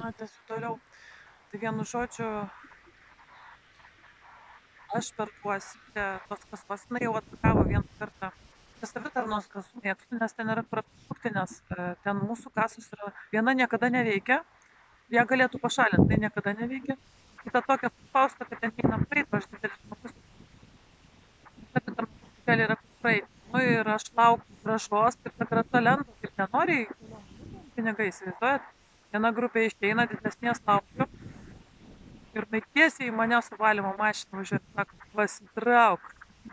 Tęsiu toliau. Tai vienu žodžiu, aš perkuosi prie tos kasos, jinai jau atgavo vieną kartą. Prie savitarnos kasų mėgstu, nes ten yra produktai, nes ten mūsų kasos yra, viena niekada neveikia, ją galėtų pašalinti, tai niekada neveikia. Kita tokia spausta, kad ten neina praeit, aš didelis žmogus, savitarnos truputėlį yra praeit. Nu ir aš laukiu gražos, ir ta grata lenda, kaip nenoriai, pinigai, įsivaizduojat? Viena grupė išeina, didesnės laukiu. Ir jinai tiesiai į mane su valymo mašina važiuoja ir sako, pasitrauk.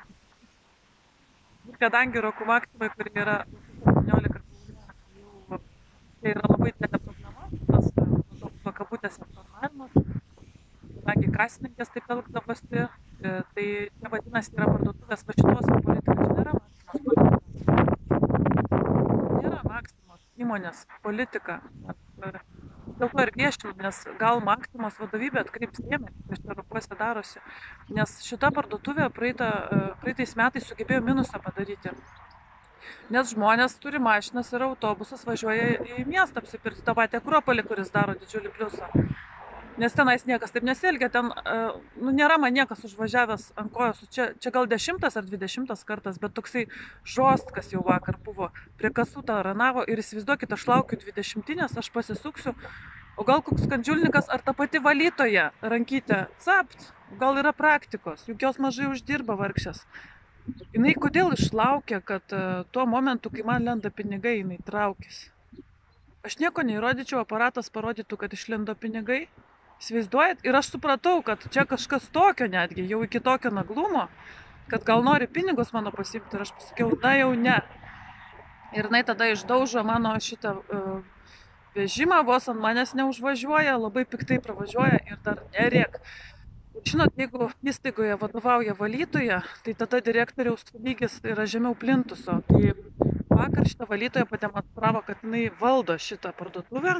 Ir kadangi rokų maksimai, kuri yra 17 jau, tai yra labai didelė problema, tas kabutėse aptarnavimas, kadangi kasininkės taip elgdavosi, tai čia vadinasi yra parduotuvės, va šitos politika, čia nėra maksimos politika. Nėra maksimos įmonės politika. Dėl to ir viešinu, nes gal maksimos vadovybė atkreips dėmesį, kas čia Rokuose darosi. Nes šita parduotuvė praeitais metais sugebėjo minusą padaryti. Nes žmonės turi mašinas ir autobusas važiuoja į miestą apsipirkti, tą patį Akropolį, kuris daro didžiulį pliusą. Nes tenais niekas taip nesielgia, ten nėra man niekas užvažiavęs ant kojos, čia gal 10 ar 20 kartas, bet toksai žostkas jau vakar buvo, prie kasų tą ranavo ir įsivaizduokit, aš laukiu 20-nes, aš pasisuksiu, o gal koks skandžiulnikas ar ta pati valytoja rankytė, capt, gal yra praktikos, juk jos mažai uždirba vargšės. Jinai kodėl išlaukia, kad tuo momentu, kai man lenda pinigai, jinai traukis. Aš nieko neįrodyčiau, aparatas parodytų, kad išlindo pinigai. Įsivaizduojat? Ir aš supratau, kad čia kažkas tokio netgi, jau iki tokio naglumo, kad gal nori pinigus mano pasimti. Ir aš pasakiau, na jau ne. Ir jinai tada išdaužo mano šitą vežimą, vos ant manęs neužvažiuoja, labai piktai pravažiuoja ir dar nerėk. Žinot, jeigu įstaigoje vadovauja valytoja, tai tada direktoriaus lygis yra žemiau plintuso. Tai vakar šitą valytoją pademonstravo, kad jinai valdo šitą parduotuvę.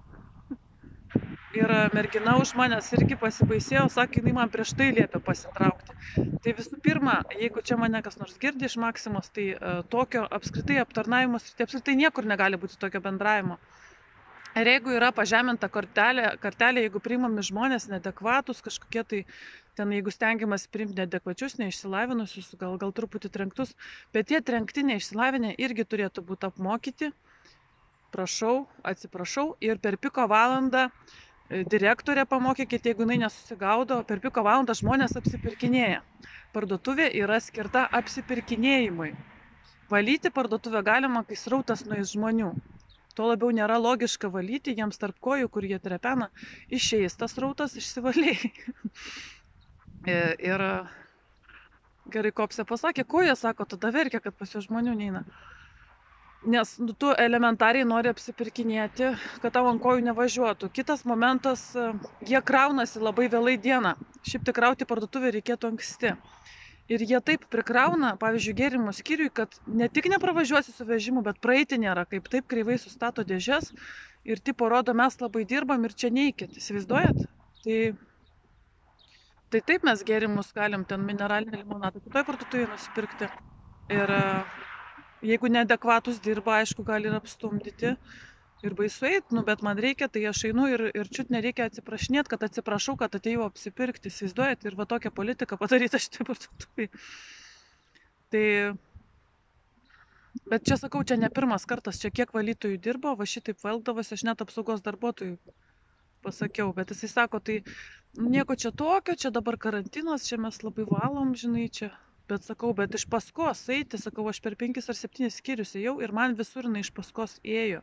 Ir mergina už manęs irgi pasibaisėjo, sakė, jinai man prieš tai liepė pasitraukti. Tai visų pirma, jeigu čia mane kas nors girdi iš Maksimos, tai tokio apskritai aptarnavimo srityje apskritai niekur negali būti tokio bendravimo. Ir jeigu yra pažeminta kartelė, jeigu priimami žmonės neadekvatus, kažkokie tai ten, jeigu stengiamas priimti neadekvačius, neišsilavinusius, gal truputį trenktus, bet tie trenkti neišsilavinę irgi turėtų būti apmokyti. Prašau, atsiprašau, ir per piko valandą direktorė pamokykit, jeigu jinai nesusigaudo, per piko valandą žmonės apsipirkinėja. Parduotuvė yra skirta apsipirkinėjimui. Valyti parduotuvę galima, kai srautas nueis žmonių. Tuo labiau nėra logiška valyti jiems tarp kojų, kur jie trepena, išeis tas srautas, išsivaliai. Ir gerai Kopsė pasakė, ko jie sako, tada verkia, kad pas jo žmonių neina. Nes tu elementariai nori apsipirkinėti, kad tavo ant kojų nevažiuotų. Kitas momentas, jie kraunasi labai vėlai dieną. Šiaip tik krauti parduotuvę reikėtų anksti. Ir jie taip prikrauna, pavyzdžiui, gėrimų skyriui, kad ne tik nepravažiuosi su vežimu, bet praeiti nėra, kaip taip kreivai sustato dėžes ir tipo rodo, mes labai dirbam ir čia neikit, įsivaizduojat? Tai taip mes gėrimus galim ten mineralinį limonadą kitoj parduotuvėje nusipirkti. Ir jeigu neadekvatus dirba, aišku, gali ir apstumdyti ir baisu eit, bet man reikia, tai aš einu ir čiut nereikia atsiprašinėti, kad atsiprašau, kad atėjau apsipirkti, įsivaizduojat, ir va tokia politika padaryta šitai parduotuvei. Tai, bet čia sakau, čia ne pirmas kartas, čia kiek valytojų dirbo, va šitaip elgdavosi, aš net apsaugos darbuotojų pasakiau, bet jisai sako, tai nieko čia tokio, čia dabar karantinas, čia mes labai valom, žinai, čia. Bet sakau, bet iš paskos eiti, sakau, aš per 5 ar 7 skyrius ėjau ir man visur jinai iš paskos ėjo.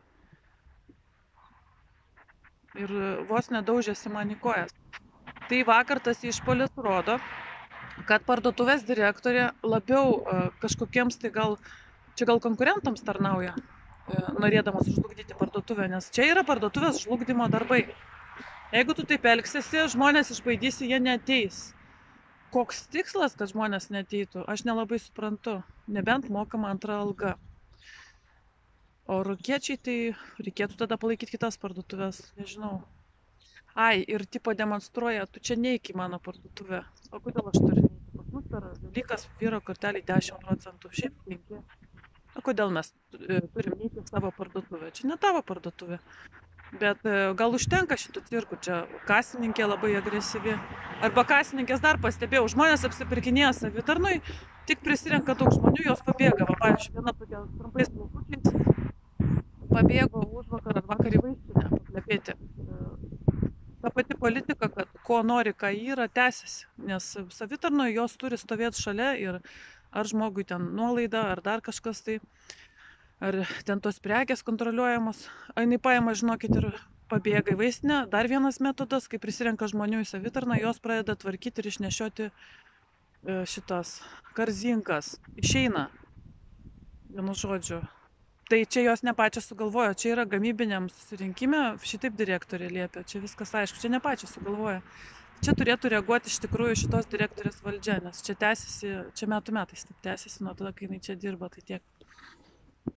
Ir vos nedaužėsi man į kojas. Tai vakar tas išpuolis rodo, kad parduotuvės direktorė labiau kažkokiems tai čia gal konkurentams tarnauja, norėdamas žlugdyti parduotuvę, nes čia yra parduotuvės žlugdymo darbai. Jeigu tu taip elgsiesi, žmonės išbaidysi, jie neateis. Koks tikslas, kad žmonės neateitų, aš nelabai suprantu, nebent mokama antra alga. O rūkiečiai tai reikėtų tada palaikyti kitas parduotuvės, nežinau. Ai, ir tipo demonstruoja, tu čia neik į mano parduotuvę. O kodėl aš turiu neiti? Pas mus per dalykas vyro kortelį 10%, šiaip 5%. O kodėl mes turim neiti į savo parduotuvę? Čia ne tavo parduotuvė. Bet gal užtenka šitų cirkų, čia kasininkė labai agresyvi. Arba kasininkės dar pastebėjau, žmonės apsipirkinėja savitarnoj, tik prisirenka daug žmonių, jos pabėga. Va, pavyzdžiui, viena tokia trumpais plaukučiais pabėgo užvakar ar vakar į vaistinę paplepėti. Ta pati politika, kad ko nori, ką yra, tęsiasi, nes savitarnoje jos turi stovėti šalia ir ar žmogui ten nuolaida, ar dar kažkas tai. Ar ten tos prekės kontroliuojamos, jinai paima, žinokit, ir pabėga į vaistinę. Dar vienas metodas, kai prisirenka žmonių į savitarną, jos pradeda tvarkyti ir išnešioti šitas karzinkas. Išeina, vienu žodžiu. Tai čia jos ne pačios sugalvojo, čia yra gamybiniam susirinkime, šitaip direktorė liepia, čia viskas aišku, čia ne pačios sugalvoja. Čia turėtų reaguoti iš tikrųjų šitos direktorės valdžia, nes čia tęsiasi, čia metų metais taip tęsiasi nuo tada, kai jinai čia dirba, tai tiek.